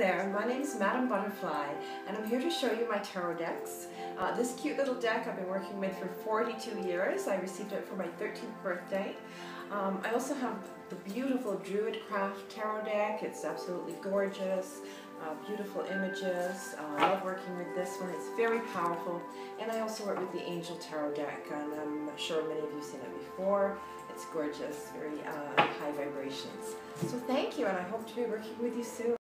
there, my name is Madam Butterfly and I'm here to show you my tarot decks. This cute little deck I've been working with for 42 years. I received it for my 13th birthday. I also have the beautiful Druidcraft tarot deck. It's absolutely gorgeous, beautiful images. I love working with this one. It's very powerful. And I also work with the Angel Tarot deck, and I'm sure many of you have seen it before. It's gorgeous, very high vibrations. So thank you, and I hope to be working with you soon.